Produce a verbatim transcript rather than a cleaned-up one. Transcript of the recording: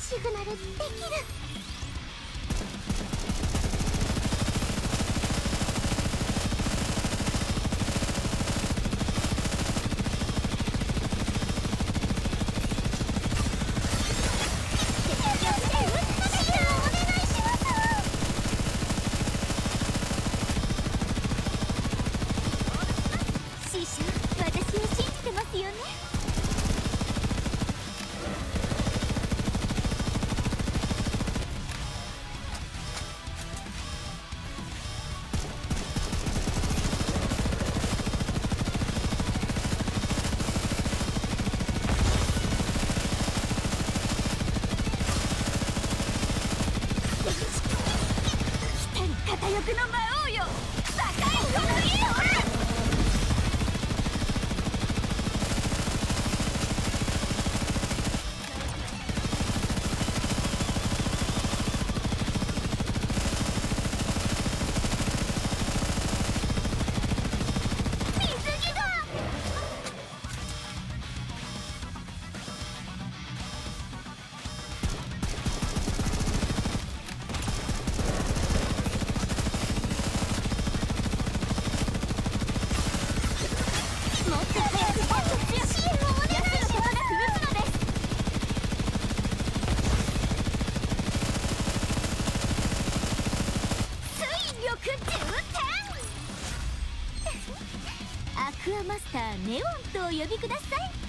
シグナルできる。師匠、私を信じてますよね。片翼の魔王よ、高いこの家をアクアマスターネオンとお呼びください。